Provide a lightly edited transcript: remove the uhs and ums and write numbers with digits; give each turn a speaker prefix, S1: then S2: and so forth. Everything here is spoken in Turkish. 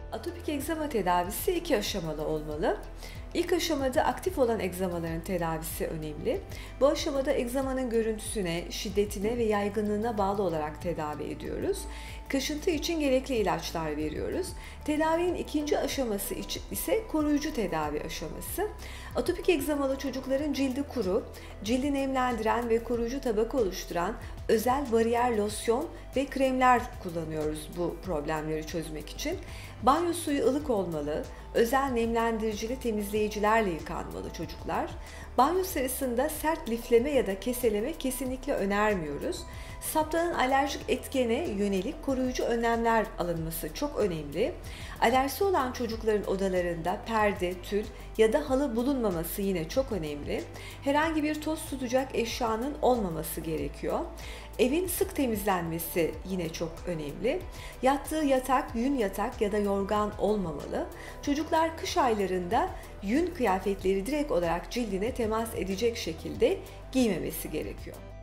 S1: Atopik egzama tedavisi iki aşamalı olmalı. İlk aşamada aktif olan egzamaların tedavisi önemli. Bu aşamada egzamanın görüntüsüne, şiddetine ve yaygınlığına bağlı olarak tedavi ediyoruz. Kaşıntı için gerekli ilaçlar veriyoruz. Tedavinin ikinci aşaması ise koruyucu tedavi aşaması. Atopik egzamalı çocukların cildi kuru, cildi nemlendiren ve koruyucu tabaka oluşturan özel bariyer losyon ve kremler kullanıyoruz bu problemleri çözmek için. Banyo suyu ılık olmalı, özel nemlendiricili temizleyicilerle yıkanmalı çocuklar. Banyo sırasında sert lifleme ya da keseleme kesinlikle önermiyoruz. Saptanan alerjik etkene yönelik koruyucu önlemler alınması çok önemli. Alerjisi olan çocukların odalarında perde, tül ya da halı bulunmaması yine çok önemli. Herhangi bir toz tutacak eşyanın olmaması gerekiyor. Evin sık temizlenmesi yine çok önemli. Yattığı yatak, yün yatak ya da yorgan olmamalı. Çocuklar kış aylarında yün kıyafetleri direkt olarak cildine temas edecek şekilde giymemesi gerekiyor.